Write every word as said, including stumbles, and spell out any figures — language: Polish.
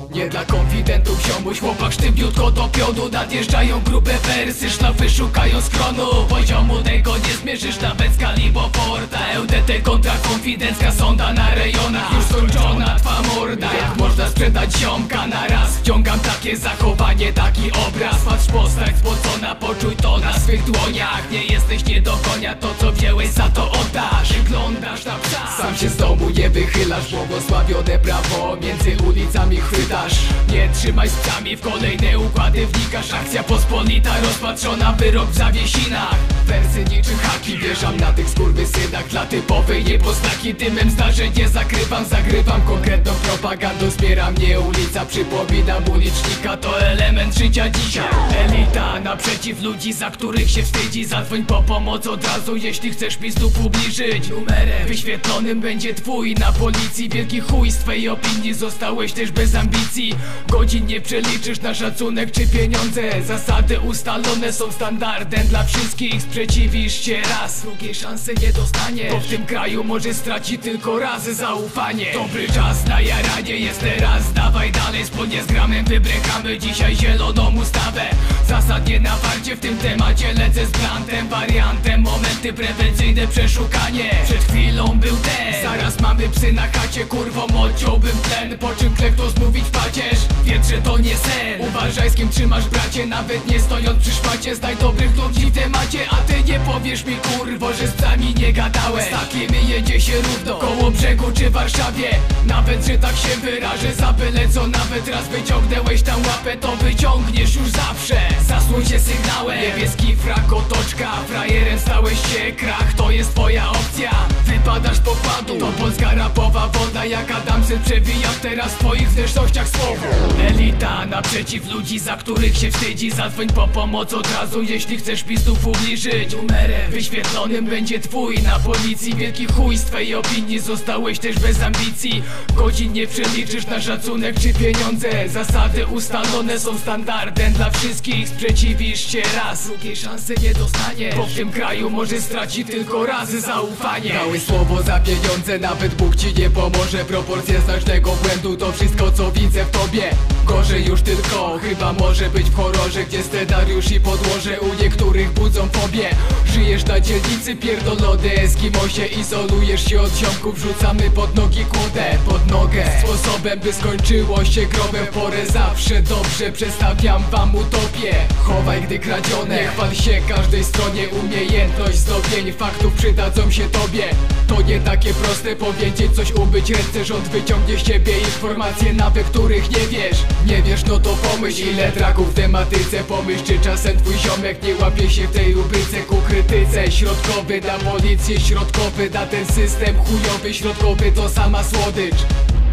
Nie dla konfidentów ziomuś, chłopak sztywniutko do pionu. Nadjeżdżają grube wersy, szlafy szukają schronu. Poziomu tego nie zmierzysz nawet z Kalibo Porta. L D T kontra konfidencka, sonda na rejonach. Już skończona twa morda. Jak można sprzedać ziomka na raz? Wciągam takie zachowanie, taki obraz. Patrz postać spocona, poczuj to na swych dłoniach. Nie jesteś nie do konia, to co wzięłeś za to oddasz. Wyglądasz na psa, sam się z domu nie wychylasz. Błogosławione prawo między ulicami chwytasz. Nie trzymaj z psami, w kolejne układy wnikasz. Akcja pospolita, rozpatrzona, wyrok w zawiesinach. Wersy niczym haki, wjeżdżam na tych skurwysynach. Dla typowej niepoznaki dymem zdarzeń nie zakrywam. Zagrywam konkretną propagandą, zbiera mnie ulica. Przypominam ulicznika, to element życia dzisiaj. Elita naprzeciw ludzi, za których się wstydzi. Zadzwoń po pomoc od razu, jeśli chcesz mi znów ubliżyć. Numerem wyświetlonym będzie twój na policji. Wielki chuj z twojej opinii, zostałeś też bez ambicji. Godzin nie przeliczysz na szacunek czy pieniądze. Zasady ustalone są standardem dla wszystkich. Sprzeciwisz się raz, drugiej szansy nie dostaniesz. Bo w tym kraju może straci tylko raz zaufanie. Dobry czas na jaranie jest teraz, dawaj dalej. Wspólnie z gramem wybrykamy dzisiaj zieloną ustawę. Zasadnie na warcie w tym temacie lecę z blantem. Wariantem, momenty prewencyjne, przeszukanie. Przed chwilą był ten, zaraz mamy psy na chacie. Kurwą odciąłbym tlen, po czym klektos mówić pacierz. Wiedz, że to nie sen. Uważaj z kim trzymasz bracie, nawet nie stojąc przy szpacie. Znaj dobrych ludzi w temacie, a ty nie powiesz mi kurwo, że z psami nie gadałeś. Z takimi jedzie się równo, koło brzegu czy Warszawie. Nawet, że tak się wyrażę, za byle co nawet raz wyciągnęłeś tam łapę, to wyciągniesz już zawsze. Zasłuń się sygnałem, niebieski frak, otoczka. Frajerem stałeś się, krach, to jest twoja opcja. Wypadasz z pokładu, to polska rapowa woda. Jak Adamsen przewija teraz w twoich wnętrznościach słowo. Elita naprzeciw ludzi, za których się wstydzi. Zadzwoń po pomoc od razu, jeśli chcesz mi znów ubliżyć. Numerem wyświetlonym będzie twój na policji. Wielki chuj z twojej opinii, zostałeś też bez ambicji. Godzin nie przeliczysz na szacunek czy pieniądze. Zasady ustalone są standardem dla wszystkich. Sprzeciwisz się raz, drugiej szansy nie dostaniesz. Bo w tym kraju może straci tylko raz zaufanie. Dałeś słowo za pieniądze, nawet Bóg ci nie pomoże. Proporcje znacznego błędu to wszystko co widzę w tobie. Gorzej już tylko, chyba może być w horrorze, gdzie scenariusz i podłoże u niektórych budzą fobię. Żyjesz na dzielnicy pierdolony Eskimosie, izolujesz się od ziomków, rzucamy pod nogi kłodę, pod nogę. Sposobem by skończyło się grobem, w porę zawsze dobrze przedstawiam wam utopię. Chowaj gdy kradzione, nie chwal się każdej stronie. Umiejętność zdobień faktów przydadzą się tobie. To nie takie proste powiedzieć coś, umyć ręce. Rząd wyciągnie z ciebie informacje, nawet których nie wiesz. Nie wiesz, no to pomyśl, ile traków w tematyce. Pomyśl, czy czasem twój ziomek nie łapie się w tej rubryce ku krytyce. Środkowy na policję, środkowy na ten system chujowy. Środkowy to sama słodycz.